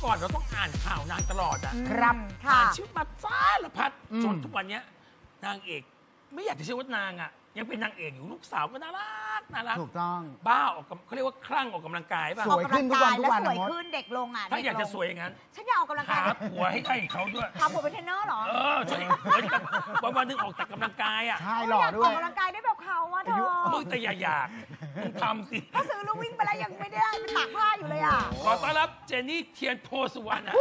ก่อนเราต้องอ่านข่าวนางตลอดอ่ะครับอ่านชีวิตมาสารพัดจนทุกวันเนี้ยนางเอกไม่อยากจะเชื่อว่านางอ่ะยังเป็นนางเอกอยู่ลูกสาวก็น่ารักถูกต้องบ้าออกกำเขาเรียกว่าคลั่งออกกำลังกายป่ะสวยขึ้นทุกวันทุกวันแล้วสวยนะมดขึ้นเด็กลงอ่ะถ้าอยากเด็จะลงสวยอย่างนั้นฉันอยากออกกำลังกาหาย ผัวให้ได้เขาด้วยทำผมเป็นเทรนเนอร์เหรอช่วยวันหนึงออกแต่กำลังกายอ่ะใช่หล่อด้อวอย กกำลังกายได้แบบเขาอะเธอมึงแต่อย่าอยากมึงทำสิก็ซื้อลูกวิ่งไปแล้วยังไม่ได้ไปตากผ้าอยู่เลยอ่ะขอต้อนรับเจนนี่เทียนโพสุวรรณนะ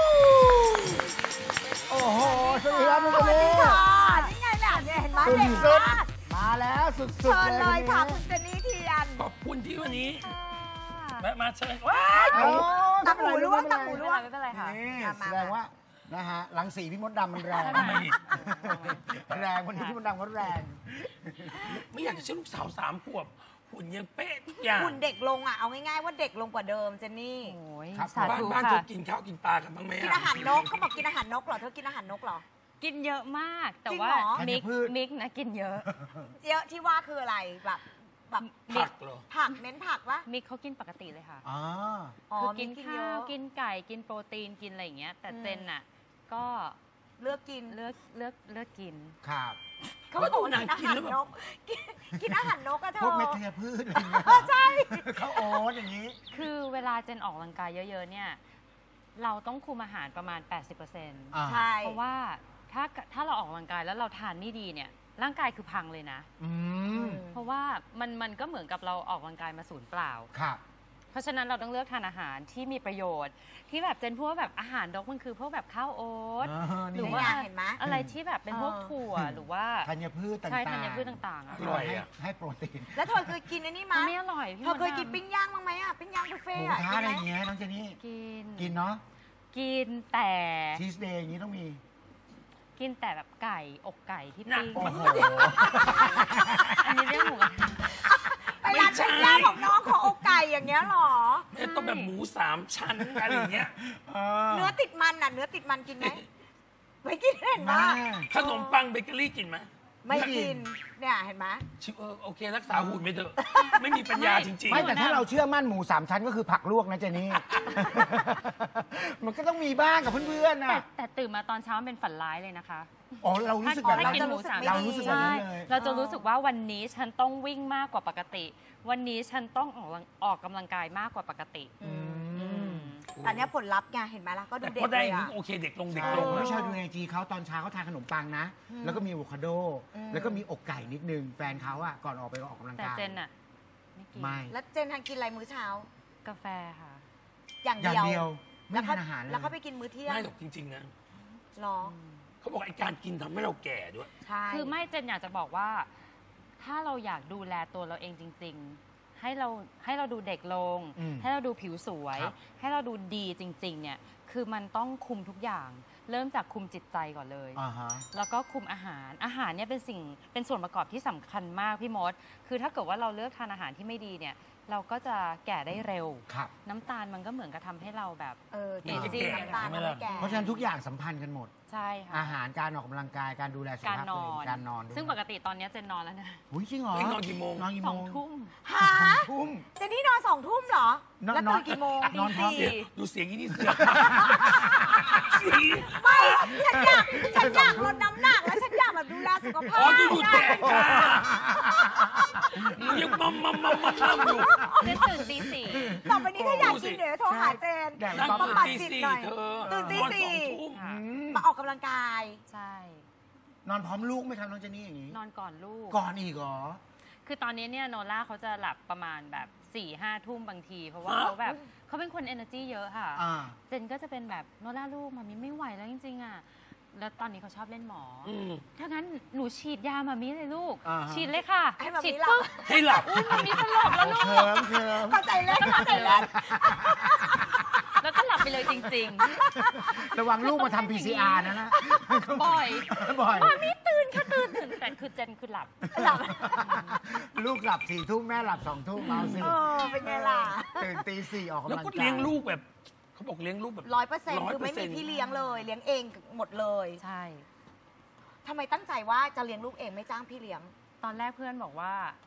โอ้โหสวัสดีครับสคุณวัสเจดีนี่ค่ะนี่ไงเนี่ยเห็นไหมเด็กสุดมากมาแล้วสุดเชิญๆเลเลย ยค่ะนคุณเจนนี่เทียนขอบคุณที่วันนี้ค่ะแวะมาเชิญว้ายโอ้ตักหมูร่วงตักหมูร่วงไม่เป็นไรค่ะนี่มาแสดงว่านะฮะรังสีพี่มดดำมันแรงทำไมแรงวันนี้พี่มดดำเขาแรงไม่อยากจะเชื่อลูกสาว3 ขวบหุ่นยังเป๊ะทุกอย่างหุ่นเด็กลงอ่ะเอาง่ายๆว่าเด็กลงกว่าเดิมเจนนี่โอ้ยครับสาบ้านธุบ้านเธค่ะอกินข้าวกินปลากันบ้างไหมกินอาหารนกเขาบอกกินอาหารนกเหรอเธอกินอาหารนกเหรอกินเยอะมาก แต่จริงว่าเหรอมิกนะกินเยอะเยอะที่ว่าคืออะไรแบบผักเหรอผักเน้นผักวะมิกเขากินปกติเลยค่ะอ๋ออ๋อคือกินเยข้าวอะกินไก่กินโปรตีนกินอะไรอย่างเงี้ย แต่อืมเจนน่ะก็เลือกกินเลือกกินครับเขาบอกว่ากินอาหารนกกินอาหารนกอะเธอพวกเม็ดธัญพืชอะไรอย่างเงี้ยใช่ข้าวโอ๊ตอย่างนี้คือเวลาเจนออกกำลังกายเยอะๆเนี่ยเราต้องคุมอาหารประมาณ 80% อ่าใช่เพราะว่าถ้าเราออกกำลังกายแล้วเราทานไม่ดีเนี่ยร่างกายคือพังเลยนะอืมเพราะว่ามันก็เหมือนกับเราออกกำลังกายมาศูนย์เปล่าครับเพราะฉะนั้นเราต้องเลือกทานอาหารที่มีประโยชน์ ที่แบบเจนพูดว่าแบบอาหารดกมันคือพวกแบบข้าวโอ๊ต หรือว่านี่ไงเห็นไหมอะไรที่แบบเป็นพวกถั่วหรือว่าธัญพืชต่างๆใช่ธัญพืชต่างๆอะอร่อยอะให้โปรตีนแล้วเธอเคยกินอันนี้มัมั้นยไม่อร่อยพี่เธอเคยมดดำกินปิ้งย่างบ้างไหมอะปิ้งย่างบุฟหเฟ่มูอะกระทะอะไรอย่างเงี้ยน้องเจนี่กินเนาะกินแต่ชีสเดย์อย่างนี้ต้องมีกินแต่แบบไก่อกไก่ที่น่ะปิ้งโอ้โหอันนี้เรียกหมูกระทะไปร้านปิ้งย่างของน้องขออกไก่อย่างเงี้ยหรอไม่ต้องแบบหมู3 ชั้นอะไรอย่างเงี้ยเนื้อติดมันน่ะเนื้อติดมันกินไหมไม่กินเห็นไหมมาขนมปังเบเกอรี่กินไหมไม่กินเนี่ยเห็นไหมชิวโอเค รักษาหุ่นไปเถอะ ไม่มีปัญญาจริงไม่แต่ถ้าเราเชื่อมั่นหมู3 ชั้นก็คือผักลวกนะเจนี่ มันก็ต้องมีบ้างกับเพื่อนๆแต่น่ะแต่ตื่นมาตอนเช้าเป็นฝันร้ายเลยนะคะอ๋อเรารู้สึกแบบถ้านั้นกินหมูสามเรารู้สึกแบบใช่นั้นเลยเราจะรู้สึกว่าวันนี้ฉันต้องวิ่งมากกว่าปกติ วันนี้ฉันต้องออกกำลังกายมากกว่าปกติอืมแต่เนี้ยผลลัพธ์ไงเห็นไหมล่ะก็ๆดูแต่เด็พกอได้เลยอย่างนี้อะโอเคเด็กลงใช่ลงผู้นะชายดูในจีเขาตอนเช้าเขาทานขนมปังนะ แล้วก็มีอะโวคาโด แล้วก็มีอกไก่นิดนึง แฟนเขาอะก่อนออกไปออกกำลังแต่กายเจนอะไม่กินไม่แล้วเจนทานกินอะไรมื้อเช้ากาแฟค่ะอย่างอย่างเดีเดียยว วไม่ทานอาหารเลยแล้วเขาไปกินมื้อเที่ยงไม่หรอกจริง ๆ นะหรอเขาบอกไอ้การกินทำให้เราแก่ด้วยใช่คือไม่เจนอยากจะบอกว่า ถ้าเราอยากดูแลตัวเราเองจริง ๆ ให้เราดูเด็กลงอืมให้เราดูผิวสวยครับให้เราดูดีจริง ๆ เนี่ยคือมันต้องคุมทุกอย่าง เริ่มจากคุมจิตใจก่อนเลยอ่าฮะแล้วก็คุมอาหารเนี่ยเป็นส่วนประกอบที่สำคัญมากพี่มด คือถ้าเกิดว่าเราเลือกทานอาหารที่ไม่ดีเนี่ย เราก็จะแก่ได้เร็วครับน้ำตาลมันก็เหมือนกับทำให้เราแบบจริงมันจะจริงแก่น้ำตาลใช่ไหมทำล่ะให้แก่เพราะฉะนั้นทุกอย่างสัมพันธ์กันหมดใช่ค่ะอาหารการออกกำลังกายการดูแลสุขการภาพนตัวอเองนการนอนด้วยซึ่งปกติตอนนี้เจนนอนแล้วนะอุ้ยจริงเหรอเฮ้ยนอนกี่โมงนอนกี่สโมองงทุ่มหาทุ่มเจนนี่นอน2 ทุ่มเหรอนอนแล้วตื่นกี่โมงนอนพร้อมตีดูเสียงยี่นี่เสือกสีไม่ฉันอยากลดน้ำหนักแล้วฉันอยากแบบดูแลสุขภาอ๋อพดูแดกค่ะหนูยังมัมอยู่เจนตื่นตีสี่ต่อไปนี้ถ้าอยากกินเดี๋ยวโทรหาเจนแดดนั่งปั๊บตื่นบำบัดตีจิต 4 หน่อยเธอตื่นตีนอนสี่ 2 ทุ่มค่ะมาออกกำลังกายใช่นอนพร้อมลูกไหมครับน้องเจนนี่อย่างนี้นอนก่อนลูกก่อนอีกเหรอคือตอนนี้เนี่ยโนล่าเขาจะหลับประมาณแบบ4-5 ทุ่มบางที เพราะว่าฮะเขาแบบเขาเป็นคน energy เยอะค่ะอ่าเจนก็จะเป็นแบบโนล่าลูกมามิไม่ไหวแล้วจริงๆอ่ะ แล้วตอนนี้เขาชอบเล่นหมอออืมถ้างั้นหนูฉีดยามามิเลยลูกอ่าฮะฉีดเลยค่ะให้มามิฉีดหลับปุ๊บให้หลับอุ้ยมามิสลบแล้วลูกเคิมเคิมเข้าใจเล่นเข้าใจเล่นแล้วก็หลับไปเลยจริงระวังลูกมาทำ PCR นะนะๆ บ่อยบ่อยมามิตื่นค่ะตื่นแต่คือเจนคือหลับหลับลูกหลับ4 ทุ่มแม่หลับ2 ทุ่มเอาสิเป็นไงล่ะตื่นตี 4ออกกำแล้วลังก็กายเลี้ยงลูกแบบเขาบอกเลี้ยงลูกแบบ 100%คือไม่มีพี่เลี้ยงเลยเลี้ยงเองหมดเลยใช่ทำไมตั้งใจว่าจะเลี้ยงลูกเองไม่จ้างพี่เลี้ยงตอนแรกเพื่อนบอกว่า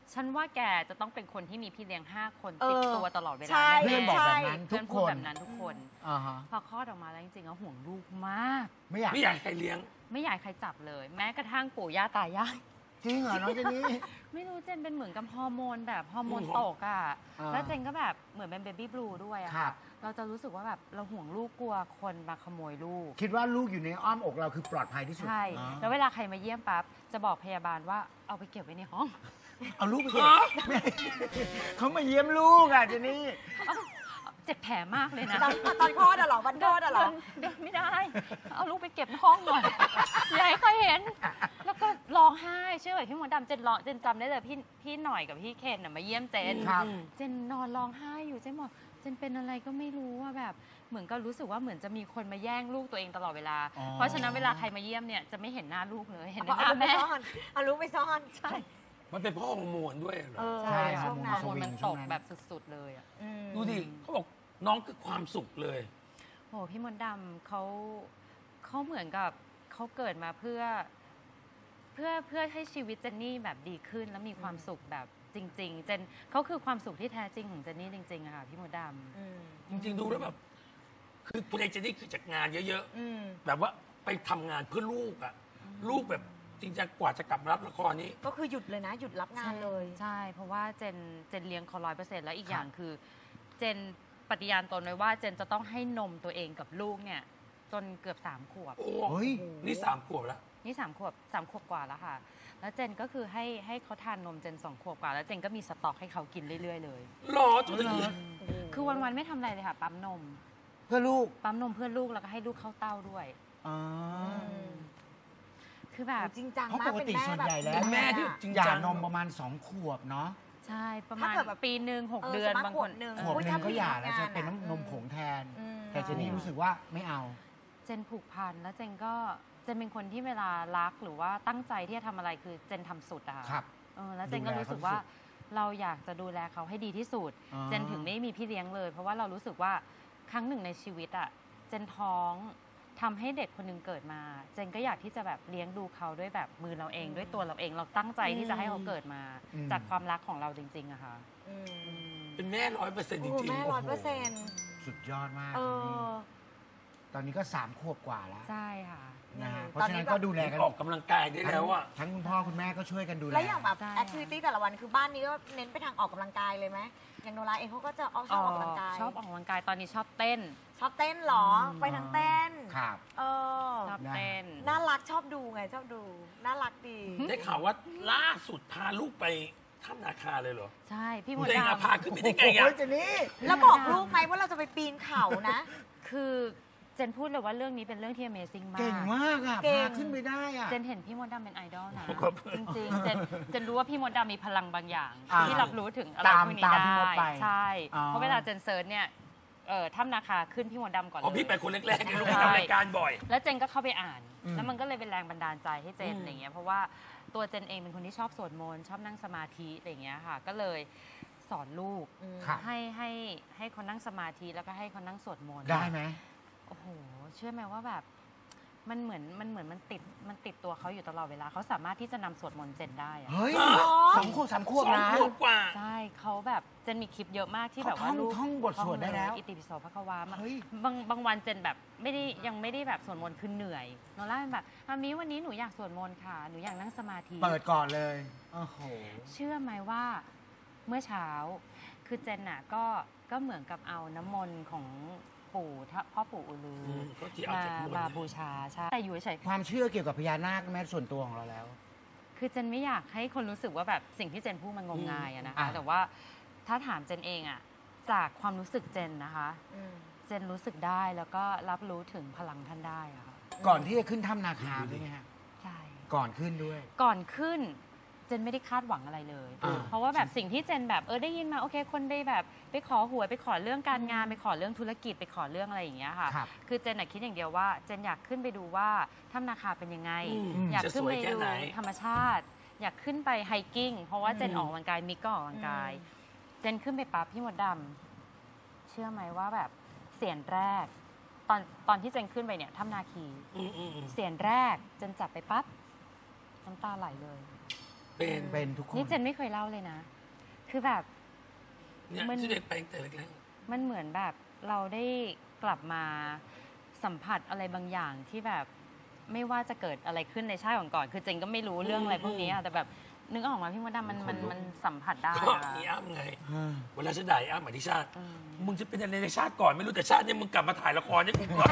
ฉันว่าแกจะต้องเป็นคนที่มีพี่เลี้ยง5 คนติดตัวตลอดเวลาใช่แน่ๆเพื่อนบอกแบบนั้นทุเพื่อก นคพูดนแบบนั้นทุกคนอ่าฮะพอคลอดออกมาแล้วจริงๆแล้วห่วงลูกมากไม่อยากไม่อยากให้ใครเลี้ยงไม่อยากให้ใครจับเลย แม้กระทั่งปู่ย่าตายายจริงเหรอน้องเจนนี่ไม่รู้เจนเป็นเหมือนกับฮอร์โมนแบบฮอร์โมนอืมตกอ่ะอ่าแล้วเจนก็แบบเหมือนเป็นเบบี้บลูด้วยอะครัค่ะบเราจะรู้สึกว่าแบบเราห่วงลูกกลัวคนมาขโมยลูกคิดว่าลูกอยู่ในอ้อมอกเราคือปลอดภัยที่สุดใช่อ๋อแล้วเวลาใครมาเยี่ยมปั๊บจะบอกพยาบาลว่าเอาไปเก็บไว้ในห้องเอาลูกไปเก็บไม่เขามาเยี่ยมลูกอ่ะเจนนี่เจ็บแผลมากเลยนะตอนคลอดอะเหรอวันคลอดอะเหรอเดินไม่ได้ เอาลูกไปเก็บในห้องหน่อย อย่าให้ใครเห็น แล้วก็ร้องไห้เชื่อแบบพี่มดดำเจนร้องเจนจำได้เลยพี่หน่อยกับพี่เคนน่ะมาเยี่ยมเจนครับเจนนอนร้องไห้อยู่เจนบอกเจนเป็นอะไรก็ไม่รู้ว่าแบบเหมือนก็รู้สึกว่าเหมือนจะมีคนมาแย่งลูกตัวเองตลอดเวลาอ๋อเพราะฉะนั้นเวลาใครมาเยี่ยมเนี่ยจะไม่เห็นหน้าลูกเลยเห็นแต่หเอาน้าลูกไปแม่ซ่อนเอาลูกไปซ่อนใช่มันเป็นพ่อฮอร์โมนด้วยเหรอใช่ค่ะฮฮออร์ร์โมโมนนมันสตวิงกช่วงนั้นแบบสุดๆเลยอะดูดิเขาบอกน้องคือความสุขเลยโอ้พี่มดดำเขาเหมือนกับเขาเกิดมาเพื่อให้ชีวิตเจนนี่แบบดีขึ้นแล้วมีความสุขแบบจริง ๆ เจนเขาคือความสุขที่แท้จริงของเจนนี่จริงๆอะค่ะพี่มดดำจริงๆดูแล้วแบบคือตัวเองจะได้คือจากงานเยอะอืมๆ แบบว่าไปทำงานเพื่อลูกอ่ะ ลูกแบบจริงจังกว่าจะกลับมารับละครนี้ก็คือหยุดเลยนะ หยุดรับงานเลยใช่ เพราะว่าเจนเลี้ยงเขา100%แล้วอีกอย่างคือ เจนปฏิญาณตนไว้ว่าเจนจะต้องให้นมตัวเองกับลูกเนี่ยจนเกือบ3 ขวบโอ้เฮ้ยนี่3 ขวบแล้วนี่3 ขวบกว่าแล้วค่ะ แล้วเจนก็คือให้เขาทานนมเจน2 ขวบกว่าแล้วเจนก็มีสต็อกให้เขากินเรื่อยๆเลยหรอจนถึงนี้คือวันๆไม่ทำอะไรเลยค่ะปั๊มนมเพื่อลูกปั๊มนมเพื่อลูกแล้วก็ให้ลูกเข้าเต้าด้วยอ๋อคือแบบจริงจังเพราะมากปกเป็นติแม่ส่วนแบบใหญ่แล้วเป็นแม่ที่จริงหย่าจังนมประมาณ2 ขวบเนาะใช่ประถ้ามาณเกิดแบบปีหนึ่ง6 เออเดือนสมมุติบางคนขวบหนึ่งขวบหนึงก็หย่าแล้วถ้าจะมีเป็นงานอะนมผงแทนอืมแต่เจนนี่รู้สึกว่าไม่เอาเจนผูกพันแล้วเจนเป็นคนที่เวลารักหรือว่าตั้งใจที่จะทำอะไรคือเจนทำสุดอะะครับแล้วเจนก็รู้สึกว่าเราอยากจะดูแลเขาให้ดีที่สุดอ๋อเจนถึงไม่มีพี่เลี้ยงเลย เพราะว่าเรารู้สึกว่าครั้งหนึ่งในชีวิตอะเจนท้องทำให้เด็กคนหนึงเกิดมา เจนก็อยากที่จะแบบเลี้ยงดูเขาด้วยแบบมือเราเองด้วยตัวเราเอง เราตั้งใจที่จะให้เขาเกิดมา จากความรักของเราจริงๆอะค่ะอืมเป็นแม่100%จโอ้ริงแม่ๆ 100% สุดยอดมากเออตอนนี้ก็3 ขวบกว่าแล้วใช่ค่ะนะฮะอืมเพราะฉะนั้นก็ดูแลกันออกกำลังกายได้แล้วอ่ะทั้งคุณพ่อคุณแม่ก็ช่วยกันดูแลแล้วอย่างแบบใช่แอคทิวิตี้แต่ละวันคือบ้านนี้ก็เน้นไปทางออกกำลังกายเลยไหมอย่างโนราเองเขาก็จะชอบออกกำลังกายชอบออกกำลังกายตอนนี้ชอบเต้นชอบเต้นเหรอ ไปทางเต้นครับเออชอบเต้นน่ารักชอบดูไงชอบดู น่ารักดีได้ข่าวว่าล่าสุดพาลูกไปถ้ำนาคาเลยเหรอใช่พี่มดตัวเองอะดำพาขึ้นไปได้ไงโอ้อะยเจนนี่แล้วบอกลูกไหมว่าเราจะไปปีนเขานะคือเจนพูดเลยว่าเรื่องนี้เป็นเรื่องที่ Amazing มากเก่งมากอ่ะเก่งพาขึ้นไปได้อ่ะเจนเห็นพี่มดดำเป็นไอดอลนะครับจริงๆเจนรู้ว่าพี่มดดำมีพลังบางอย่างอ่าที่รับรู้ถึงอะไรตามพวกนี้ตามพี่มดได้ไปใช่อ๋อเพราะเวลาเจนเซิร์ชเนี่ยถ้ำนาคาขึ้นพี่มดดำก่อนอ๋อเลยพี่ไปคนแรกๆเลยลูกใช่ไปทำรายการบ่อยแล้วเจนก็เข้าไปอ่านอืมแล้วมันก็เลยเป็นแรงบันดาลใจให้เจนอืมอะไรเงี้ยเพราะว่าตัวเจนเองเป็นคนที่ชอบสวดมนต์ชอบนั่งสมาธิอะไรเงี้ยค่ะ ก็เลยสอนลูกครับให้คนนั่งสมาธิแล้วก็ให้คนนั่งสวดมนต์ได้ไหมโอ้โห เชื่อไหมว่าแบบมันเหมือนมันติดตัวเขาอยู่ตลอดเวลาเขาสามารถที่จะนำสวดมนต์เจนได้อะเฮ้ยอ๋อ 2 ขวบ 3 ขวบ 2 นะขวบกว่าใช่เขาแบบเจนมีคลิปเยอะมากที่แบบว่าเขาท่องลูกท่องบทสวดได้แล้วอิติปิโสภความาเฮ้ยบางวันเจนแบบยังไม่ได้แบบสวดมนต์คือเหนื่อยโนล่าเป็นแบบอามีวันนี้หนูอยากสวดมนต์ค่ะหนูอยากนั่งสมาธิเปิดก่อนเลย โอ้โหเชื่อไหมว่าเมื่อเช้าคือเจนน่ะก็เหมือนกับเอาน้ำมนต์ของปู่พ่อปู่อูลือก็ที่เอาจากข้างบนมาบูชาใช่แต่อยู่เฉยความเชื่อเกี่ยวกับพญานาคแม้ส่วนตัวของเราแล้วคือเจนไม่อยากให้คนรู้สึกว่าแบบสิ่งที่เจนพูดมันงมงายอะนะคะอ่ะแต่ว่าถ้าถามเจนเองอะจากความรู้สึกเจนนะคะ เจนรู้สึกได้แล้วก็รับรู้ถึงพลังท่านได้อะค่ะก่อนที่จะขึ้นถ้ำนาคาใช่ไหมฮะใช่ก่อนขึ้นด้วยก่อนขึ้นเจนไม่ได้คาดหวังอะไรเลยอ่าเพราะว่าแบบสิ่งที่เจนแบบได้ยินมาโอเคคนไปแบบไปขอหวยไปขอเรื่องการงานไปขอเรื่องธุรกิจไปขอเรื่องอะไรอย่างเงี้ยค่ะครับคือเจนคิดอย่างเดียวว่าเจนอยากขึ้นไปดูว่าถ้ำนาคาเป็นยังไงมอยากจะขึ้นสวไปยแค่ดูไหนธรรมชาติ อยากขึ้นไปไฮกิ้งเพราะว่าเจนออกกำลังกายมิกก็ออกกำลังกาย เจนขึ้นไปปั๊บพี่มดดำเชื่อไหมว่าแบบเสียงแรก ตอนที่เจนขึ้นไปเนี่ยถ้ำนาคีอืมเสียงแรกเจนจับไปปั๊บน้ำตาไหลเลยเป็นทุกคนนี่เจนไม่เคยเล่าเลยนะ คือแบบเนี่ยมันที่เด็กไปตั้งแต่เล็กมันเหมือนแบบเราได้กลับมาสัมผัสอะไรบางอย่างที่แบบไม่ว่าจะเกิดอะไรขึ้นในชาติก่อนๆคือเจนก็ไม่รู้เรื่องอะไรพวกนี้อะแต่แบบนึกออกมาพี่มดดำมันสัมผัสได้ๆก็อะมีอ้ำไงอ่าเวลาฉันด่าอ้ำอธิชาติอืมมึงจะเป็นอะไรในชาติก่อนไม่รู้แต่ชาตินี้มึงกลับมาถ่ายละครให้กูก่อน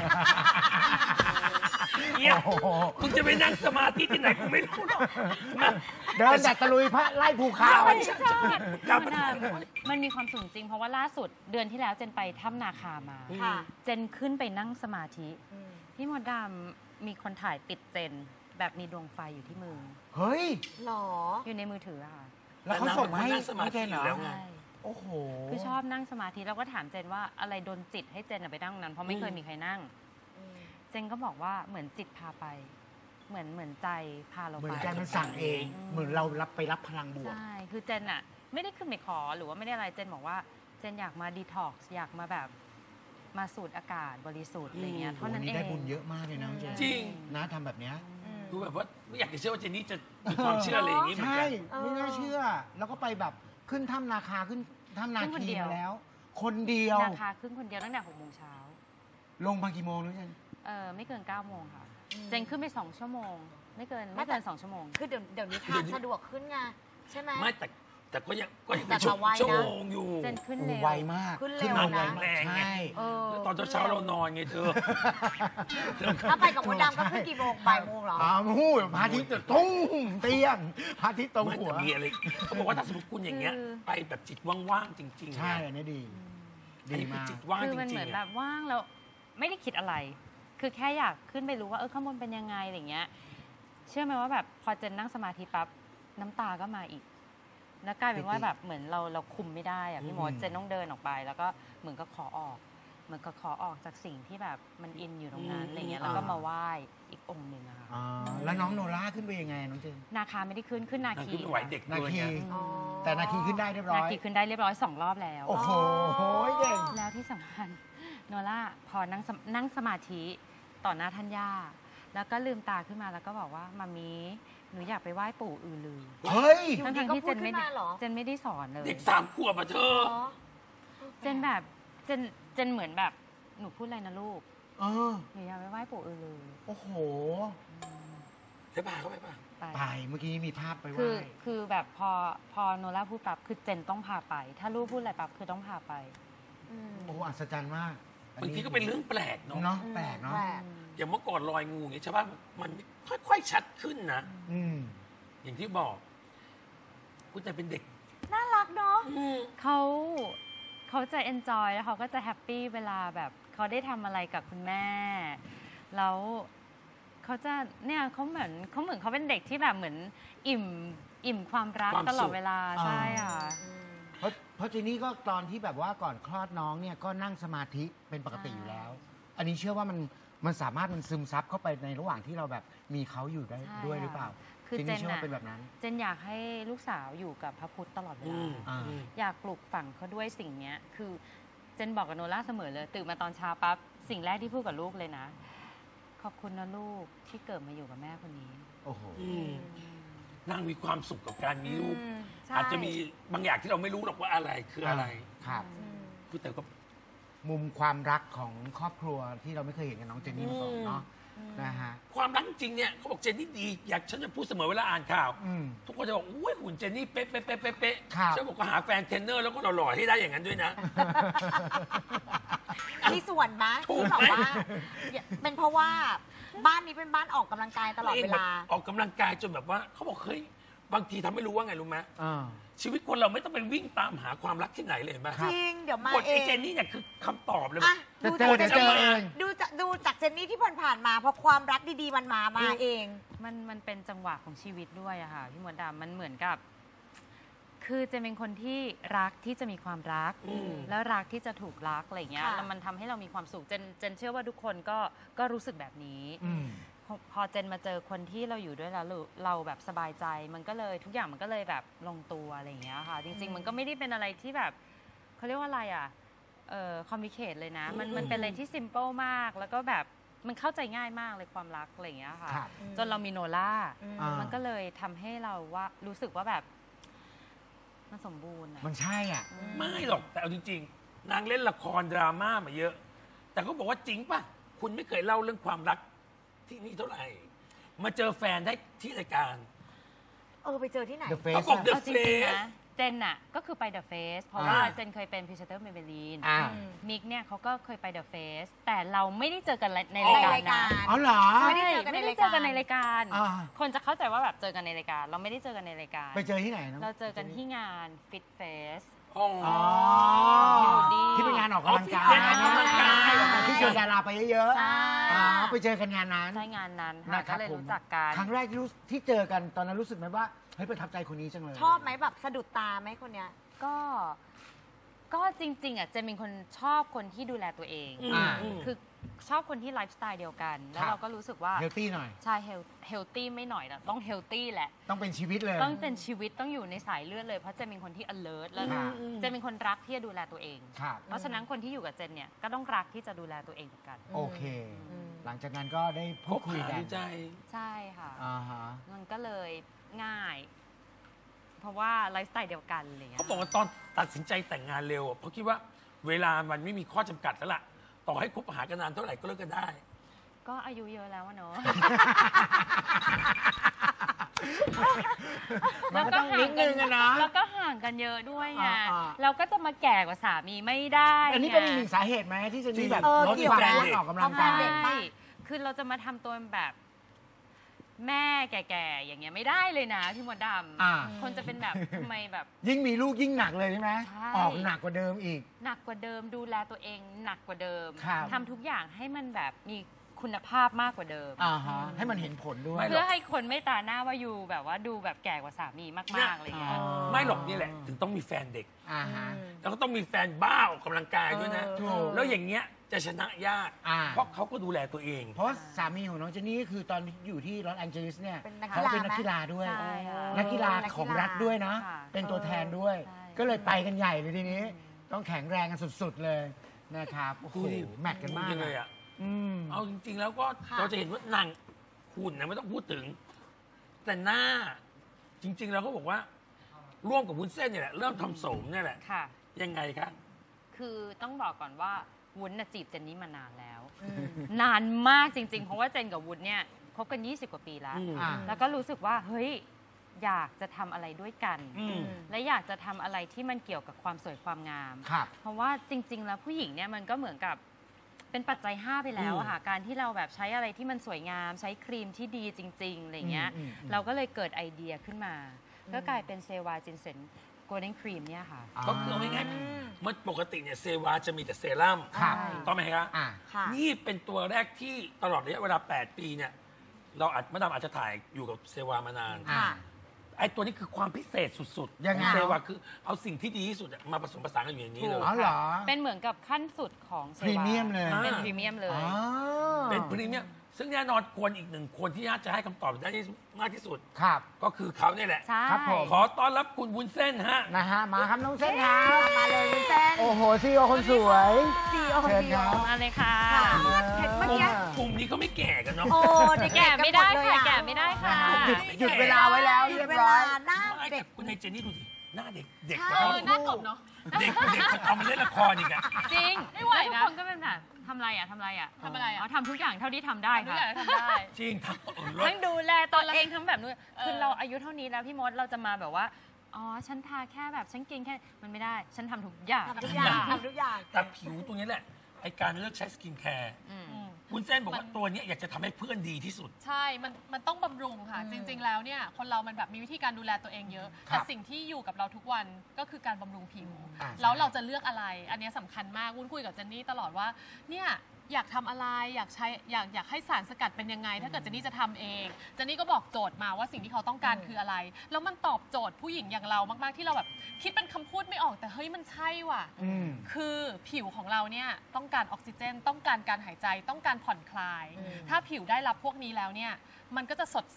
เนี่ยโอ้โหมึงจะไปนั่งสมาธิที่ไหนกูไม่รู้หรอกมาเดินดัดตะลุยพระไล่ภูเขาไม่ใช่ กลับมาถ่ายละครมันมีความสุขจริงเพราะว่าล่าสุดเดือนที่แล้วเจนไปถ้ำนาคามาอืมค่ะเจนขึ้นไปนั่งสมาธิอืมพี่มดดำมีคนถ่ายติดเจนแบบมีดวงไฟอยู่ที่มือเฮ้ยหรออยู่ในมือถืออะค่ะแล้วเขาส่งมาให้แต่นางเป็นคนนั่งสมาธิเจนเหรอยู่แล้วไงใช่โอ้โหคือชอบนั่งสมาธิแล้วก็ถามเจนว่าอะไรโดนจิตให้เจนอะไปนั่งตรงนั้นเพราะไม่เคยมีใครนั่งอืมเจนก็บอกว่าเหมือนจิตพาไป เหมือนใจพาเราเหมืไปอนใจมันสั่งเอง เหมือนเรารับไปรับพลังบวกใช่คือเจนอะไม่ได้ขึ้นไปขอหรือว่าไม่ได้อะไรเจนบอกว่าเจนอยากมาดีท็อกซ์อยากมาแบบมาสูดอากาศบริสุทธิ์อะไรเงี้ยโอ้เท่าโหนั้นนี่เองได้บุญเยอะมากเลยนะเจนจริงนะทำแบบเนี้ยอืมดูแบบว่าไม่อยากจะเชื่อว่าเจนนี่จะมีความเชื่ออะไรอย่างนี้เหมือนใช่กันไม่น่าเชื่อ แล้วก็ไปแบบขึ้นถ้ำนาคาขึ้นถ้ำนาขึ้นคนคีเดียวมาแล้ว คนเดียวราคาขึ้นคนเดียวตั้งแต่6 โมงเช้าลงมากี่โมงแล้วเจนไม่เกิน9 โมงค่ะอืมเจนขึ้นไป2 ชั่วโมง ไม่เกิน 2 ชั่วโมงคือเดี๋ยวนี้ทางสะดวกขึ้นไงใช่ไหมไม่แต่ก็ยังเป็นแต่ละวัยนะชั่วโมงอยู่เจนขึ้นโอ้เร็วไวมากขึ้นเร็วมานะไวมากใช่เออแล้วตอนเช้าๆเรานอนไงเธอถ้าไปกับมดดำก็ขึ้นกี่โมงบ่ายโมงเหรอหูพระอาทิตย์จะตุ้งเตี้ยงพระอาทิตย์ตรงไม่หัวแต่มีอะไรเขาบอกว่าถ้าสมมติคุณอย่างเงี้ยคือไปแบบจิตว่างๆจริงๆใช่นะอันนี้ดีอันดีนี้คือมากจิตว่างคือจมันเหริมือง นๆแบอะบว่างแล้วไม่ได้คิดอะไร คือแค่อยากขึ้นไปรู้ว่าข้างบนเป็นยังไงอะไรเงี้ย เชื่อไหมว่าแบบพอเจนนั่งสมาธิปั๊บน้ำตาก็มาอีก แล้วกลายเป็นว่าแบบเหมือนเราคุมไม่ได้อะพี่มดเจนต้องเดินออกไป แล้วก็เหมือนกับขอออก เหมือนกับขอออกจากสิ่งที่แบบมันอินอยู่ตรงนั้นอะไรเงี้ย แล้วก็มาไหว้อีกองค์หนึ่งอะค่ะอ๋อ แล้วน้องโนล่าขึ้นไปยังไงน้องเจนนาคาไม่ได้ขึ้นนานางคีขึ้นไม่ไหวเด็กนาด้วยคีไงอ๋อแต่นาคีขึ้นได้เรียบร้นาอยคีขึ้นได้เรียบร้อย2 รอบแล้วโอ้โหเก่งแล้วที่สำคัญโนล่าพอนั่งสมาธิต่อหน้าท่านย่า แล้วก็ลืมตาขึ้นมาแล้วก็บอกว่ามามีหนูอยากไปไหว้ปู่อือลือเฮ้ยอยู่ทั้งดีๆที่ก็พูดขึ้นมาเหรอเจนไม่ได้สอนเลยเด็ก3 ขวบอ่ะเธออ๋อเจนแบบเจนเหมือนแบบหนูพูดอะไรนะลูกเออหนูอยากไปไหว้ปู่อือลือโอ้โหได้พาเขาไปป่ะไปไป เมื่อกี้มีภาพไปไหคือว้คือแบบพอโนล่าพูดปั๊บคือเจนต้องพาไป ถ้าลูกพูดอะไรปั๊บคือต้องพาไปอืมโอ้โหอัศจรรย์มากบางทีก็เป็นเรื่องแปลกเนาะเนาะแปลกเนาะแปลกอย่างเมื่อก่อนรอยงูอย่างเงี้ยชาวบ้านบอกมันค่อยๆชัดขึ้นนะอืมอย่างที่บอกคุณแต่เป็นเด็กน่ารักเนาะเขาจะ enjoy แล้วเขาก็จะแฮปปี้เวลาแบบเขาได้ทำอะไรกับคุณแม่ แล้วเขาจะเนี่ยเขาเหมือนเขาเป็นเด็กที่แบบเหมือนอิ่มความรักความสุขตลอดเวลาอ่าใช่ค่ะเพราะเจนี่ก็ตอนที่แบบว่าก่อนคลอดน้องเนี่ยก็นั่งสมาธิเป็นปกติอยู่แล้ว อันนี้เชื่อว่ามันสามารถมันซึมซับเข้าไปในระหว่างที่เราแบบมีเขาอยู่ได้ใช่ด้วยหรือเปล่าคือเจเจนี่นเชื่อว่าน่ะเป็นแบบนั้นเจนอยากให้ลูกสาวอยู่กับพระพุทธตลอดเวอืลามอ่าอืมอยากปลูกฝังเขาด้วยสิ่งเนี้ย คือเจนบอกกับโนล่าเสมอเลยตื่นมาตอนเช้าปั๊บสิ่งแรกที่พูดกับลูกเลยนะ ขอบคุณนะลูกที่เกิดมาอยู่กับแม่คนนี้โอ้โหอืมนางมีความสุขกับการมีลูกใช่อาจจะมีบางอย่างที่เราไม่รู้หรอกว่าอะไรคืออะไรครับอืมคือแต่ก็มุมความรักของครอบครัวที่เราไม่เคยเห็นกับน้องเจนนี่มาก่อนเนาะนะฮะความรักจริงเนี่ยเขาบอกเจนนี่ดี อยากฉันจะพูดเสมอเวลาอ่านข่าวอืมทุกคนจะบอกอุ้ยหุ่นเจนนี่เป๊ะเป๊ะเป๊ะเป๊ะเป๊ะครับฉันบอกก็หาแฟนเทรนเนอร์แล้วก็หล่อๆให้ได้อย่างนั้นด้วยนะมีส่วนไหมถูกที่ไหมแบบว่าเป็นเพราะว่าบ้านนี้เป็นบ้านออกกำลังกายตลอดเวลาออกกำลังกายจนแบบว่าเขาบอกเฮ้ยบางทีทำให้รู้ว่าไงรู้ไหมอ่าชีวิตคนเราไม่ต้องไปวิ่งตามหาความรักที่ไหนเลยเห็นไหมครับจริง เดี๋ยวมาบทเอไอง เจนนี่เนี่ยคือคำตอบเลยอ่ะจะดูเจอจากเดี๋ยวเจอเองดูจากเจนนี่ที่ผ่านๆมาพอความรักดีๆมันมาเองมันเป็นจังหวะของชีวิตด้วยอะค่ะพี่มดดำมันเหมือนกับ คือเจนเป็นคนที่รักที่จะมีความรักอืมแล้วรักที่จะถูกรักอะไรเงี้ยค่ะแล้วมันทำให้เรามีความสุขเจนเชื่อว่าทุกคนก็รู้สึกแบบนี้อืมพอเจนมาเจอคนที่เราอยู่ด้วยแล้วเราแบบสบายใจ มันก็เลยทุกอย่างมันก็เลยแบบลงตัวอะไรอย่างเงี้ยค่ะ จริง ๆ มันก็ไม่ได้เป็นอะไรที่แบบเขาเรียกว่าอะไรอ่ะคอมมิเคทเลยนะ มันเป็นอะไรที่ซิมเปิลมาก แล้วก็แบบมันเข้าใจง่ายมากเลยความรักอะไรอย่างเงี้ยค่ะครับจนเรามีโนล่าอ่ามันก็เลยทำให้เราว่ารู้สึกว่าแบบมันสมบูรณ์อะมันใช่อ่ะไม่หรอกแต่เอาจริงๆ นางเล่นละครดราม่ามาเยอะ แต่เขาบอกว่าจริงป่ะ คุณไม่เคยเล่าเรื่องความรักที่นี่เท่าไหร่ มาเจอแฟนได้ที่รายการไปเจอที่ไหน The เขา Face บอกอะ The เอาจริงๆ Face นะเจนน่ะก็คือไป The Face เพราะว่าอ่าเจนเคยเป็นพรีเซนเตอร์เมเบลีนอ่ามิกเนี่ยเขาก็เคยไป The Face แต่เราไม่ได้เจอกันในในรายการรายกานะรอ๋อเหรอไม่ได้เจอกันในไม่ได้รายเจการอกันในรายการอ่าคนจะเข้าใจว่าแบบเจอกันในรายการ เราไม่ได้เจอกันในรายการไปเจอที่ไหนนะเราเจอกันที่งาน Fit Face อ๋ออ๋อดีที่เป็นงานออกกำลังกายอ๋อที่เป็นงานออกกำลังกายที่ชวนดาราไปเยอะใช่ๆอ๋อไปเจอกันงานนั้นใช่งานนั้นนะค่ะครับก็เลยผมรู้จักกันครั้งแรกที่เจอกันตอนนั้นรู้สึกไหมว่าเฮ้ยประทับใจคนนี้จังเลยชอบไหมแบบสะดุดตาไหมคนเนี้ยก็จริงๆอ่ะเจนเป็นคนชอบคนที่ดูแลตัวเองอ่าคือชอบคนที่ไลฟ์สไตล์เดียวกัน แล้ครัวบเราก็รู้สึกว่าเฮลตี้หน่อยใช่เฮลตี้ไม่หน่อยนะต้องเฮลตี้แหละต้องเป็นชีวิตเลยต้องเป็นชีวิตต้องอยู่ในสายเลือดเลย เพราะเจนเป็นคนที่ alert แล้วครับเจนเป็นคนรักที่จะดูแลตัวเองครับเพราะฉะนั้นคนที่อยู่กับเจนเนี่ยก็ต้องรักที่จะดูแลตัวเองเหมือนกันโอเคอืมหลังจากนั้นก็ได้คพูดบคุยหากันดูใจใช่ค่ะอ่าฮะมันก็เลยง่าย เพราะว่าไลฟ์สไตล์เดียวกันอะไรอย่างเลยเขาบอกว่าตอนตัดสินใจแต่งงานเร็วอะเพราะคิดว่าเวลามันไม่มีข้อจำกัดแล้วล่ะ ต่อให้คบหากันนานเท่าไหร่ก็เลิกกันได้ก็อายุเยอะแล้วอะเนาะมันก็ต้องนิดนึงอะนะแล้วก็ห่างกันเยอะด้วยไงอ่าเราก็จะมาแก่กว่าสามีไม่ได้อันนี้เป็นอีกหนึ่งสาเหตุไหมที่จะมีแบบเออลดเกี่ยวความไหมอ้วนออกกำลังกายเด็กปะใช่คือเราจะมาทำตัวแบบ แม่แก่ๆอย่างเงี้ยไม่ได้เลยนะพี่มดดอ่าำคนจะเป็นแบบทำไมแบบยิ่งมีลูกยิ่งหนักเลยใช่ไหมใช่ออกหนักกว่าเดิมอีกหนักกว่าเดิมดูแลตัวเองหนักกว่าเดิมครับทำทุกอย่างให้มันแบบมีคุณภาพมากกว่าเดิมอ่าฮะให้มันเห็นผลด้วยไม่หรเพื่กอให้คนไม่ตาหน้าว่าอยู่แบบว่าดูแบบแก่กว่าสามีมากๆอะไรเงี้ยอ๋อไม่หรอกนี่แหละ ถึงต้องมีแฟนเด็กอ่าฮะแล้วก็ต้องมีแฟนบ้าออกกำลังกายด้วยนะถูกแล้วอย่างเงี้ยจะชนะยากอ่าเพราะเขาก็ดูแลตัวเองเพราะว่าสามีของน้องเจนนี่ก็คือตอนที่อยู่ที่ลอสแองเจลิสเนี่ยเป็นนักกีฬาเขาเป็นนักกีฬาด้วยใช่ค่ะนักกีฬาของรัฐด้วยนะค่ะเป็นตัวแทนด้วยใช่ก็เลยไปกันใหญ่เลยทีนี้ ต้องแข็งแรงกันสุดๆเลยนะครับโอ้โหดูดิแมทกันมากดูเลยอ่ะอืมเอาจริง ๆ แล้วก็ค่ะเราจะเห็นว่านางหุ่นนะไม่ต้องพูดถึง แต่หน้าจริง ๆ แล้วก็บอกว่า ร่วมกับวุ้นเส้นเนี่ยแหละ เริ่มทำโสมเนี่ยแหละค่ะยังไงคะคือต้องบอกก่อนว่าวุ้นน่ะจีบเจนนี่มานานแล้วอืมนานมากจริง ๆ เพราะว่าเจนกับวุ้นเนี่ยคบกัน 20 กว่าปีแล้วอืมอ่าแล้วก็รู้สึกว่าเฮ้ยอยากจะทำอะไรด้วยกันอืมและอยากจะทำอะไรที่มันเกี่ยวกับความสวยความงามครับเพราะว่าจริง ๆ แล้วผู้หญิงเนี่ยมันก็เหมือนกับเป็นปัจจัย 5 ไปแล้วอะค่ะการที่เราแบบใช้อะไรที่มันสวยงาม ใช้ครีมที่ดีจริง ๆ อะไรเงี้ย เราก็เลยเกิดไอเดียขึ้นมา ก็กลายเป็นเซวาจินเซนโกลเด้นครีมเนี่ยค่ะก็คือเอาง่ายๆมันปกติเนี่ยเซวาจะมีแต่เซรั่มครับต้องไหมคะอ่าค่ะนี่เป็นตัวแรกที่ตลอดระยะเวลา 8 ปีเนี่ย เรามาดามอาจจะถ่ายอยู่กับเซวามานานอ่าไอ้ตัวนี้คือความพิเศษสุดๆยังไงของเซวาคือเอาสิ่งที่ดีที่สุดอะมาผสมผสานกันอยู่ในนี้เลยอ๋อเหรอเป็นเหมือนกับขั้นสุดของเซวาพรีเมียมเลยเป็นพรีเมียมเลยอ๋อเป็นพรีเมียมซึ่งแน่นอนคนอีกหนึ่งคนที่น่าจะให้คำตอบได้มากที่สุดครับก็คือเขาเนี่ยแหละใช่ครับผมขอต้อนรับคุณวุ้นเส้นฮะนะฮะมาครับน้องเส้นครับมาเลยวุ้นเส้นโอ้โหซีโอคนสวย CEO เชิญครับมาเลยค่ะค่ะเห็นเมื่อกี้กลุ่มนี้เขาไม่แก่กันเนาะโอ้เด็กๆแก่ไม่ได้กันหดเลยค่ะอแก่ไม่ได้ค่ะหยุดเวลาไว้แล้วหยุเรีดยบเวร้อลาย หน้าไม่เด็แต่กคุณนายเจนนี่ดูดิหน้าเด็กเด็กใช่กว่าเขาหน้ากบเนาะเด็กเอามาเล่นละครอีกอะจริงไม่ไหวนะแล้วทุกคนก็เป็นแบบทำอะไรอ่ะทำอะไรอ่ะทำอะไรอ่ะอ๋อทำทุกอย่างเท่าที่ทำได้ทุกค่ะอย่างทำได้จริงทั้งรถทั้งดูแลตัวเองทั้งแบบนู้นคือเออเราอายุเท่านี้แล้วพี่มดเราจะมาแบบว่าอ๋อฉันทาแค่แบบฉันกินแค่มันไม่ได้ ฉันทำทุกอย่างทำทุกอย่างทำทุกอย่างแต่ผิวตรงนี้แหละไอการเลือกใช้สกินแคร์อืมวุ้นเส้นบอกว่าตัวเนี้ยอยากจะทำให้เพื่อนดีที่สุดใช่ มันต้องบำรุงค่ะ จริง ๆ แล้วเนี่ย คนเรามันแบบมีวิธีการดูแลตัวเองเยอะครับแต่สิ่งที่อยู่กับเราทุกวันก็คือการบำรุงผิวอ่าแล้วเราจะเลือกอะไร อันเนี้ยสำคัญมาก วุ้นคุยกับเจนนี่ตลอดว่า เนี่ย อยากทำอะไร อยากใช้ อยากให้สารสกัดเป็นยังไง ถ้าเกิดเจนนี่จะทำเอง เจนนี่ก็บอกโจทย์มาว่าสิ่งที่เขาต้องการคืออะไร แล้วมันตอบโจทย์ผู้หญิงอย่างเรามากๆ ที่เราแบบคิดเป็นคำพูดไม่ออกแต่เฮ้ยมันใช่ว่ะอืมคือผิวของเราเนี่ยต้องการออกซิเจน ต้องการการหายใจต้องการผ่อนคลายอืมถ้าผิวได้รับพวกนี้แล้วเนี่ยมันก็จะสดใส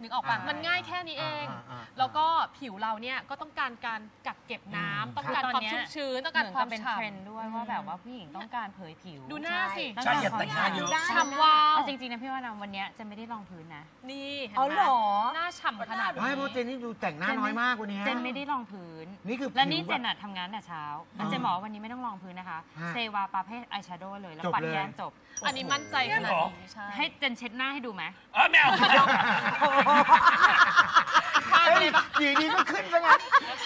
นึกออกปะมันง่ายแค่นี้เอง แล้วก็ผิวเราเนี่ยก็ต้องการการกักเก็บน้ำต้องการความชุ่มชื้นต้องการความเป็นฉ่เทรนด์ด้วยว่าแบบว่าผู้หญิงต้องการเผยผิวำดูหน้าสิใช่อย่าแต่งหน้าเยอะฉ่ำวาวเอาจริงๆนะพี่ว่านะวันเนี้ยจะไม่ได้รองพื้นนะนี่เห็นเอาไหมเหรอหน้าฉ่ำขนาดไม่เพราะเจนนี่ดูแต่งหน้าน้อยมากวันนี้เจนไม่ได้รองพื้นนี่คือและนี่ผิวเจนอะทำงานแต่เช้าแล้วเจนบอกว่าวันนี้ไม่ต้องรองพื้นนะคะฮะเซวาปาให้อายแชโดว์เลยแล้วจบปัดเลยแก้มจบอันนี้มั่นใจขนาดนี้ใช่ให้เจนเช็ดหน้าให้ดูไหมไม่เอาพาไปเลยปะอยู่ดีก็ขึ้นซะงั้น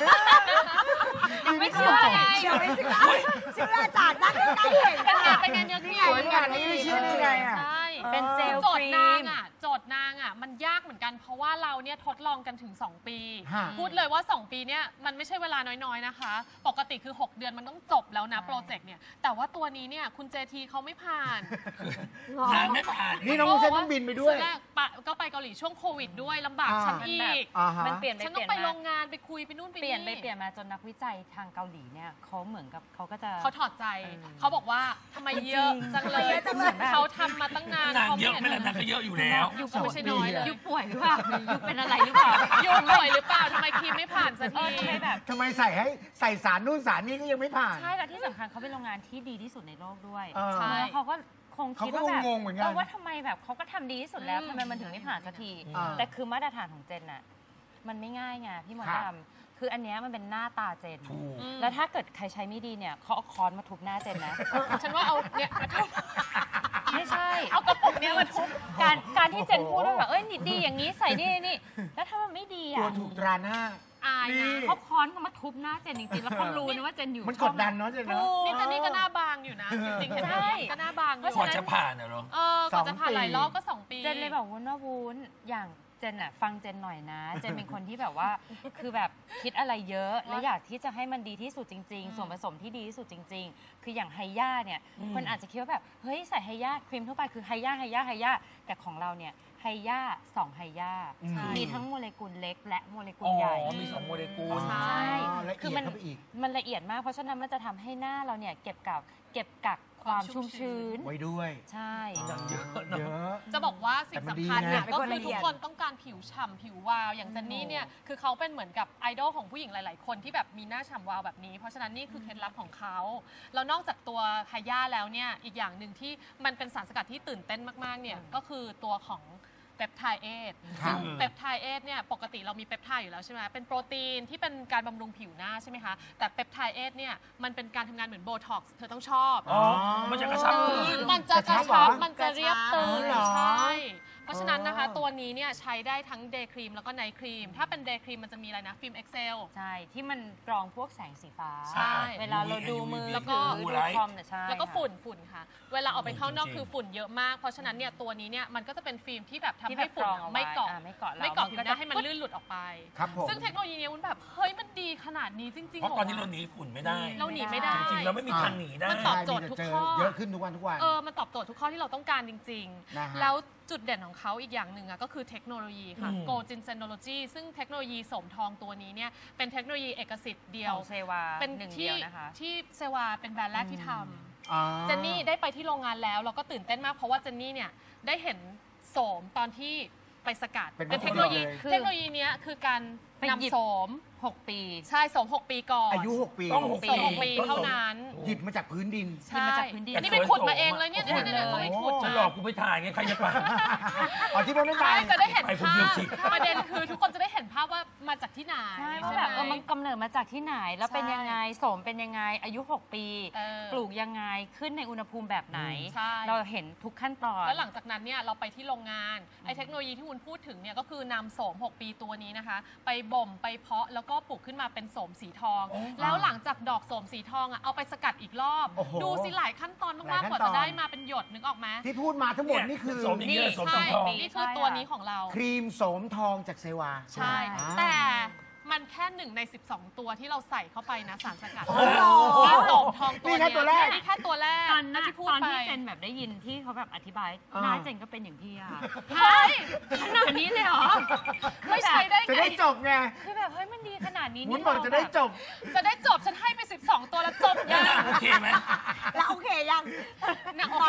ไม่เชื่อไงเชื่อไม่เชื่อเชื่ออาจารย์นั่งใกล้ๆเห็นเป็นไงค่ะเป็นไงเนื้อครีมสวยขนาดนี้ไม่เชื่อได้ไงอ่ะใช่เป็นเจลโจคทรีย์นางมอ่ะโจทย์นางอ่ะมันยากเหมือนกันเพราะว่าเราเนี่ยทดลองกันถึง 2 ปีฮะพูดเลยว่า 2 ปีเนี่ยมันไม่ใช่เวลาน้อยๆนะคะ ปกติคือ 6 เดือนมันต้องจบแล้วนะโปรเจกต์เนี่ยแต่ว่าตัวนี้เนี่ยคุณเจทีเขาไม่ผ่านนางไม่ผ่านนี่น้องวุ้นเส้นต้องบินไปด้วยส่นแรกก็ไปเกาหลีช่วงโควิดด้วยลำบากฉันอีกฮะมันเปลี่ยนไปฉันเปต้อลี่ยงนไปมาโรงงานไปคุยไปนู่นไปเปลี่ยนไปนี่เปลี่ยนมาจนนักวิจัยทางเกาหลีเนี่ยเขาเหมือนกับเขาก็จะเขาถอดใจเขาบอกว่าทำไมเยอะจังเลยจริงๆแบบเขาทำมาตั้งนานนางเขาเยอะไม่ละนางก็เยอะอยู่แล้วยุคไม่ใช่น้อยเลยยุคป่วยหรือเปล่าหรือยุคเป็นอะไรหรือเปล่ายุคป่วยหรือเปล่าทำไมครีมไม่ผ่านสักทีทำไมแบบทำไมใส่สารนู่นสารนี่ก็ยังไม่ผ่านใช่และที่สำคัญเขาเป็นโรงงานที่ดีที่สุดในโลกด้วยใช่แล้วเขาก็คงคิดว่าแบบเขาก็งงๆเหมือนกันว่าทำไมแบบเขาก็ทำดีที่สุดแล้วทำไมมันถึงไม่ผ่านสักทีอ่าแต่คือมาตรฐานของเจนน่ะมันไม่ง่ายไงพี่มดครับดำคืออันเนี้ยมันเป็นหน้าตาเจนถูกแล้วถ้าเกิดใครใช้ไม่ดีเนี่ยเขาเอาค้อนมาทุบหน้าเจนนะฉันว่าเอาเนี่ยมาทุบไม่ใช่เอากระปุกเนี้ยมาทุบการที่เจนพูดว่าแบบเอ้ยนี่ดีอย่างนี้ใส่นี่แล้วถ้ามันไม่ดีกลัวอ่ะถูกตราหน้าอายนี่นะเขาค้อนเขามาทุบหน้าเจนจริงๆแล้วเขารู้นะว่าเจนอยู่มันกดดันเนาะเจนเนาะนี่เจนนี่ก็หน้าบางอยู่นะ จริงๆเห็นไหมใช่ก็หน้าบางอยู่กว่าจะผ่านเหรอก่อนจะผ่านหลายรอบก็ 2 ปีเจนเลยบอกวุ้นว่าวุ้นอย่างเจนอ่ะฟังเจนหน่อยนะ เจนเป็นคนที่แบบว่าคือแบบคิดอะไรเยอะ และอยากที่จะให้มันดีที่สุดจริง ๆ ส่วนผสมที่ดีที่สุดจริง ๆ คืออย่างไฮย่าเนี่ยคนอาจจะคิดว่าแบบเฮ้ยใส่ไฮย่าครีมทั่วไปคือไฮย่าแต่ของเราเนี่ยไฮย่า2ไฮย่าใช่มีทั้งโมเลกุลเล็กและโมเลกุอ๋ลอใหญ่มี2 โมเลกุลใช่ละเอียดคือมันเข้าไปอีกมันละเอียดมากเพราะฉะนั้นมันจะทำให้หน้าเราเนี่ยเก็บกักความชุ่มชื้นไว้ด้วยใช่นางเยอะเยเนอะอะจะบอกว่าสิ่งสำคัญเนี่ยแต่ก็มันดีนะคือทุกคนต้องการผิวฉ่ำผิววาวอย่างเจนนี่เนี่ยคือเขาเป็นเหมือนกับไอดอลของผู้หญิงหลาย ๆ คนที่แบบมีหน้าฉ่ำวาวแบบนี้ เพราะฉะนั้นนี่คือเคล็ดลับของเขาแล้วนอกจากตัวไฮย่าแล้วเนี่ยอีกอย่างหนึ่งที่มันเป็นสารสกัดที่ตื่นเต้นมาก ๆ เนี่ยก็คือตัวของเปปไทด์เอทครับเปปไทด์เอทเนี่ยปกติเรามีเปปไทด์อยู่แล้วใช่ไหมเป็นโปรตีนที่เป็นการบำรุงผิวหน้าใช่ไหมคะแต่เปปไทด์เอทเนี่ยมันเป็นการทำงานเหมือนโบท็อกซ์เธอต้องชอบอ๋อ มันจะกระชับขึ้นมันจะกระกระชับเหรชัอบมันจะเรียบตึงอ๋อเหรอใช่ เพราะฉะนั้นนะคะอ๋อตัวนี้เนี่ยใช้ได้ทั้งเดย์ครีมแล้วก็ไนท์ครีม ถ้าเป็นเดย์ครีมมันจะมีอะไรนะ ฟิล์ม Excel ใช่ ที่มันกรองพวกแสงสีฟ้าใช่เวลาเราดูมือแล้วก็หรือดูคอมเนี่ยใช่แล้วก็ค่ะฝุ่นค่ะ เวลาออกไปข้างนอกจริงๆคือฝุ่นเยอะมาก เพราะฉะนั้นเนี่ยตัวนี้เนี่ยมันก็จะเป็นฟิล์มที่แบบทำที่ให้แบบฝุ่นกรองเอาไว้ไม่เกาะไม่เกาะเราไม่เกาะมันผิก็วหจะน้าให้มันลื่นหลุดออกไปครับผมซึ่งเทคโนโลยีเนี้มันแบบเฮ้ยมันดีขนาดนี้จริงๆเพราะหรตอนนี้เราหนีฝุ่นไม่ได้เราหนีไม่ได้จริงๆ เราไม่มีทางหนีได้มันตอบโจทย์ทุกข้อเยอะขึ้นทุกวันมันตอบโจทย์ทุกข้อที่เราต้องการจริงนะฮะๆ แล้วจุดเด่นของเขาอีกอย่างหนึ่งอะก็คือเทคโนโลยีค่ะอืมโกจินเซนโนโลจีซึ่งเทคโนโลยีโสมทองตัวนี้เนี่ยเป็นเทคโนโลยีเอกสิทธิ์เดียขวองเซวาเป็นหนึ่งที่เดียวนะคะที่เซวาเป็นแบรนด์แรกที่ทอ๋อำเจนนี่ได้ไปที่โรงงานแล้วเราก็ตื่นเต้นมากเพราะว่าเจนนี่เนี่ยได้เห็นโสมตอนที่ไปสกัดเป็นเทคโนโลยีวัตถุดิบเลยเทคโนโลยีเนี้ยคือการไปหยิบนำโสม 6 ปีใช่โสม6 ปีก่อนอายุ 6 ปีต้องหกโสม6 ปีเท่านั้นหยิบมาจากพื้นดินใช่มาจากพื้นดินนี่ไปขุดมาเองเลยเนี่ยโอ้โหเนี่ยเขาไปขุดจะมาหลอกกูไปถ่ายไงใครจะไปอ๋อที่มันไม่ไปใช่จะได้เห็นไปคนภาเดียวพสิประเด็นคือทุกคนจะได้เห็นภาพว่ามาจากที่ไหนใช่ใช่ว่าไหแบบมันกำเนิดมาจากที่ไหน แล้วเป็นใช่ยังไงโสมเป็นยังไงอายุ 6 ปีเออปลูกยังไงขึ้นในอุณหภูมิแบบไหนใช่เราเห็นทุกขั้นตอนแล้วหลังจากนั้นเนี่ยเราไปที่โรงงานไอ้เทคโนโลยีที่วุ้นพูดถึงเนี่ยก็คือนำโสม 6 ปีตัวนี้นะคะ ไปบ่มไปเพาะแล้วก็ปลูกขึ้นมาเป็นโสมสีทอง แล้วหลังจากดอกโสมสีทองอ่ะเอาไปสกัดอีกรอบโอ้โหดูสิหลายขั้นตอนหลามาย กขั้ๆนกว่าตอจะนได้มาเป็นหยดนึกออกไหมที่พูดมาทั้งหมดนี่คือโสมอย่างนี้เลยโสมสีใช่ทองนี่คือตัวนี้ของเราครีมโสมทองจากเซวาใช่อ่าแต่มันแค่1 ใน 12 ตัวที่เราใส่เข้าไปนะสารสกัดโอ้โหนี่โสมทองตัวนี่แค่ตัวแรกนี่แค่ตัวแรกตอนนั้นที่พูดตอนไปที่เจนแบบได้ยินที่เขาแบบอธิบายอ่าหน้าเจนก็เป็นอย่างที่อะเฮ้ยขนาดนี้เลยเหรอไม่ใช่ได้จะไงได้จบไงคือแบบเฮ้ยมันดีขนาดนี้วุ้นบอกจะได้จบจะได้จบฉันให้ไป 12 ตัวแล้วจบยังโอเคไหมแล้วโอเคยังเนี่ยโอตอเคน แล้วที่บอกว่า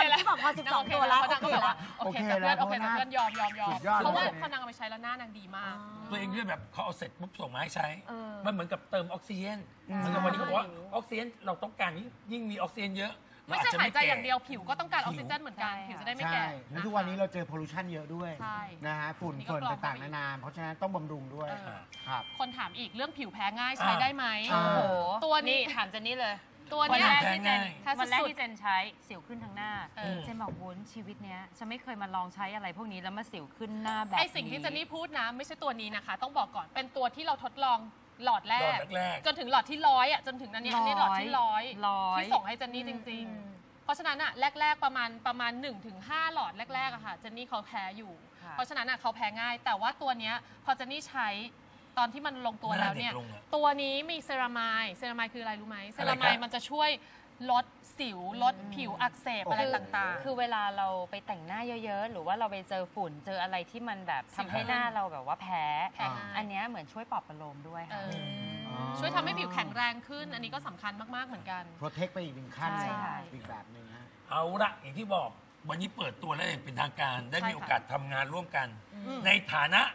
อ12 ตัวแล้วนางก็แบบว่าโอเคจากเพื่อนโอโอเคเคจากเพื่อนยอมสุดยอดเพราะว่าเลยพอนางเอาไปใช้แล้วหน้านางดีมากตัวเองด้วยแบบเขาเอาเสร็จปุ๊บส่งมาให้ใช้เออมันเหมือนกับเติมออกซิเจนเหมือนกับวันนี้เขาบอกว่าออกซิเจนเราต้องการยิ่งมีออกซิเจนเยอะไม่ใช่หายใจอย่างเดียวผิวก็ต้องการออกซิเจนเหมือนกันผิวจะได้ไม่ใช่แก่แล้วทุกวันนี้เราเจอพอลูชันเยอะด้วยใช่นะฮะฝุ่นนี่ก็เฟิร์นกรองต่างๆนานาเพราะฉะนั้นต้องบำรุงด้วยเออครับคนถามอีกเรื่องผิวแพ้ง่ายใช้ได้ไหมอ่าโอ้โหตัวนี้ถามเจนนี่เลยตัววันเนี้ยแรกที่เจนแพ้สุดๆวันแรกที่เจนใช้สิวขึ้นทั้งหน้าเออเจนบอกวุ้นชีวิตเนี้ยฉันไม่เคยมาลองใช้อะไรพวกนี้แล้วมาสิวขึ้นหน้าแบบไอสิ่งที่เจนนี่พูดนะไม่ใช่ตัวนี้นะคะ ต้องบอกก่อนเป็นตัวที่เราทดลองหลอดแรหลอก ดแรกจนถึงหลอดที่100อ่ะจนถึงอันนี้หลอดที่ร้อย 100 ที่ส่งให้เจนนี่จริง ๆ เพราะฉะนั้นอ่ะแรกๆประมาณ 1-5 หลอดแรกๆอะค่ะเจนนี่เขาแพ้อยู่ค่ะเพราะฉะนั้นอ่ะเขาแพ้ง่าย แต่ว่าตัวเนี้ยพอเจนนี่ใช้ตอนที่มันลงตัวแล้วเนี่ยหน้าเด็กลงอะตัวนี้มีเซรามายคืออะไรรู้ไหมเซอะไรราครัมายบมันจะช่วยลดสิวลดผิวอักเสบอะไรต่างๆคือเวลาเราไปแต่งหน้าเยอะๆ หรือว่าเราไปเจอฝุ่นเจออะไรที่มันแบบทำให้หน้าเราแบบว่าแพ้แพ้ง่ายอันเนี้ยเหมือนช่วยปลอบประโลมด้วยเอค่ะอช่วยทำให้ผิวแข็งแรงขึ้น อันนี้ก็สำคัญมาก ๆ เหมือนกันโปรเทคไปอีกหนึ่งขั้นใช่หนึ่งค่ะอีกแบบหนึ่งฮะเอาละอย่างที่บอกวันนี้เปิดตัวแล้วอย่างเป็นทางการ ได้มีโอกาสทำงานร่วมกัน ในฐานะ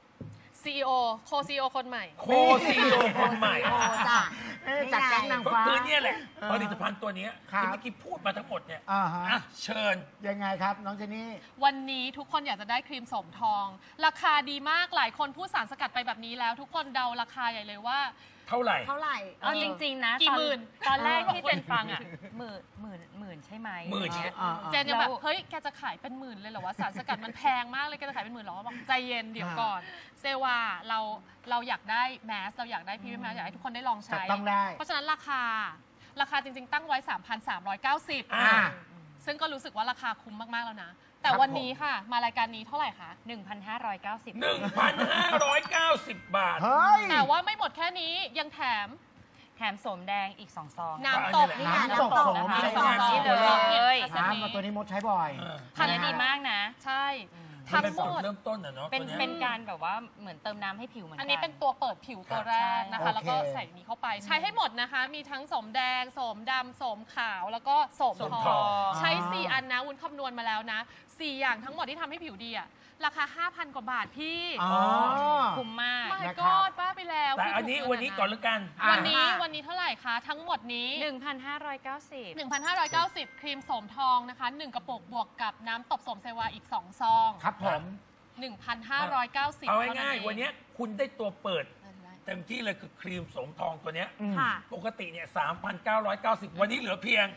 CEO โค CEO คนใหม่โคซีโอคนใหม่โอ้จ้ะจากแก๊งนางก็ฟ้าคือเนี่ยแหละเออผลิตภัณฑ์ตัวเนี้ยครับที่เมื่อกี้พูดมาทั้งหมดเนี่ยอ่าฮะอ่ะเชิญยังไงครับ น้องเจนนี่วันนี้ทุกคนอยากจะได้ครีมโสมทอง ราคาดีมากหลายคนพูดสารสกัดไปแบบนี้แล้ว ทุกคนเดาราคาใหญ่เลยว่าเท่าไหร่เท่าไหร่เอาจริง ๆ นะกี่ตอนหมื่นตอนแรกที่เจนฟังอ่ะหมื่นใช่ไหมหมื่นเงี้ยเจนยังแบบแล้วเฮ้ยแกจะขายเป็นหมื่นเลยเหรอวะสารสกัดมันแพงมากเลยแกจะขายเป็นหมื่นเหรอบอกใจเย็นเดี๋ยวก่อนเซวาเราอยากได้แมสเราอยากได้พรีเมียมแมสอยากให้ทุกคนได้ลองจับใช้ต้องได้เพราะฉะนั้นราคาจริง ๆ ตั้งไว้ 3,390 อ่าซึ่งก็รู้สึกว่าราคาคุ้มมาก ๆ แล้วนะ แต่วันนี้ค่ะ มารายการนี้เท่าไหร่คะ 1,590 1,590 บาทเฮ้ยแต่ว่าไม่หมดแค่นี้ยังแถมแถมโสมแดงอีก 2 ซองน้ำตกน้ำตกโสมนะคะใช่สองไหมซองนี่เลยเซตน้ำกับตัวนี้มดใช้บ่อยอันนี้ดีมากนะใช่มันทั้งเป็นหมจุดดเริ่มต้นอะเนาะเป็นตัวเนี้ยเป็นการแบบว่าเหมือนเติมน้ำให้ผิวเหมือนกัอันนี้เป็นตัวเปิดผิวตัวแรกนะคะใช่แล้วก็โอเคใส่นี้เข้าไป ใช้ให้หมดนะคะ มีทั้งโสมแดงโสมดำโสมขาว แล้วก็โสมโสมททออง งใช้ 4 อันนะวุ้นคำนวณมาแล้วนะ 4 อย่างทั้งหมดที่ทำให้ผิวดีอะราคา 5,000 กว่าบาทพี่อ๋อคุ้มมากไม่นะคก็รับบ้าไปแล้วแต่อันนี้คือถูวันนี้ก่อนแล้วกันอ่ะวันนี้เท่าไหร่คะ ทั้งหมดนี้ 1,590 1,590 ครีมโสมทองนะคะ 1 กระปุกบวกกับน้ำตบโสมเซวาอีก 2 ซองครับผม 1,590 เอาง่ายๆวันเนี้ยคุณได้ตัวเปิดเต็มที่เลยคือครีมโสมทองตัวเนี้ยค่ะปกติเนี่ย 3,990 วันนี้เหลือเพียง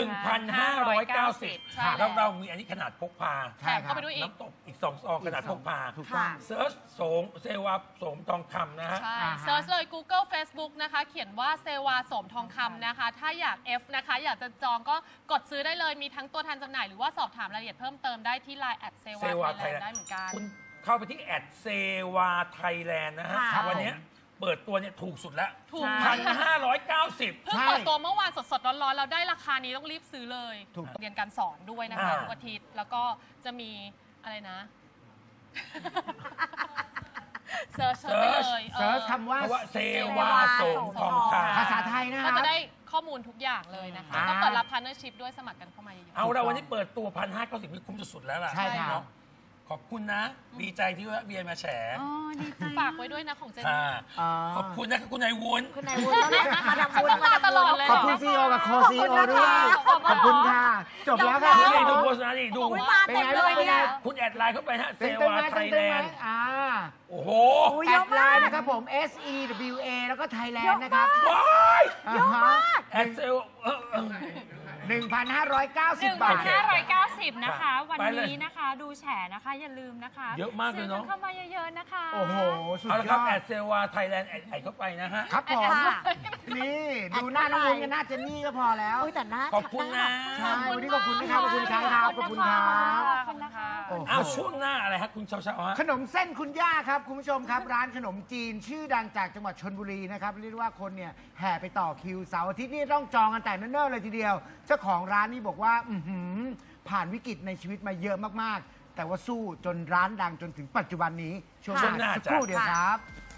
1,590 ใช่แล้วเรามีอันนี้ขนาดพกพาใช่แถมเข้าไปด้วยอีกน้ำตกอีก 2 ซองขนาดพกพาถูกต้องค่ะเซิร์ชโสมเซวาโสมทองคำนะฮะใช่อ่าฮะเซิร์ชเลย Google Facebook นะคะ เขียนว่าเซวาโสมทองคำนะคะ ถ้าอยาก F นะคะ อยากจะจองก็กดซื้อได้เลย มีทั้งตัวแทนจำหน่ายหรือว่าสอบถามรายละเอียดเพิ่มเติมได้ที่ Line แอดเซวา Sewa ไทยแลน Thailand ด์ได้เหมือนกันคุณเข้าไปที่แอดเซวาไทยแลนด์นะฮะค่ะวันเนี้ยเปิดตัวเนี่ยถูกสุดแล้วถูกใช่ 1,590 เพิ่งใช่เปิดตัวเมื่อวานสดๆร้อนๆเราได้ราคานี้ต้องรีบซื้อเลยถูกเรียนการสอนด้วยนะคะอ่าทุกอาทิตย์แล้วก็จะมีอะไรนะ เซิร์ชไปเลยเซิร์ชคำว่าเพราะว่าเซวาโสมทองคำภาษาไทยนะคก็รับจะได้ข้อมูลทุกอย่างเลยนะคะอ่าก็เปิดรับพาร์เนอร์ชิพด้วยสมัครกันเข้ามาเยอะๆเอาละวันนี้เปิดตัว 1,590นี่คุ้มสุดๆแล้วล่ะใช่ครับเนาะขอบคุณนะ ดีใจที่ว่าเบียร์มาแฉอ๋อดีใจฝากไว้ด้วยนะของเจนค่ะนี่อ๋อขอบคุณนะครับคุณนายวุ้นคุณนายวุ้นต้องมาดามวุ้นต้องมาตลอดเลยขอบคุณซีโอกับโคซีโอด้วย ขอบคุณค่ะ จบแล้วค่ะนี่ดูโฆษณานี่ดูอุ๊ยมาเป็นเต็มไงเลบ้างยเป็นไงเนี่ยคุณแอดไลน์เข้าไปฮะเซเต็มเต็มวาไหมไทเต็มยเต็แลมไหมนด์ โอ้โหอุ๊ยแอเยอะดไลมากน์นะครับผม SEWA แล้วก็ไทยแลนด์นะครับว้ายเยอะมากแอดเซล 1,590 บาท 1,590 นะคะ วันไปเลยนี้นะคะ ดูแฉนะคะ อย่าลืมนะคะเยอะมากเลยเนอะซื้อเข้ามาเยอะๆนะคะโอ้โห สุดเอาละยครับอแอดดเซวาไทยแลนด์แอดเข้าไปนะฮะครับผมค่ะนี่ดูหน้าน้องวุ้นกับหน้าเจนนี่ก็พอแล้วอุ๊ยแต่หน้าขอบคุณนะใช่ วันนี้ขอบคุณนะครับ ขอบคุณครับ ขอบคุณครับขอบคุณนะคะโอ้โหอ้าวช่วงหน้าอะไรฮะคุณเช้าๆฮะขนมเส้นคุณย่าครับ คุณผู้ชมครับ ร้านขนมจีนชื่อดังจากจังหวัดชลบุรีนะครับเรียกว่าคนเนี่ยแห่ไปต่อคิวเสาร์อาทิตย์นี่ต้องจองกันแต่เนิ่นๆเลยทีเดียว เจ้าของร้านนี่บอกว่าผ่านวิกฤตในชีวิตมาเยอะมากๆ แต่ว่าสู้จนร้านดังจนถึงปัจจุบันนี้ช่วงหช่วงหน้าน้าสักครู่จ้ะเดียวครับค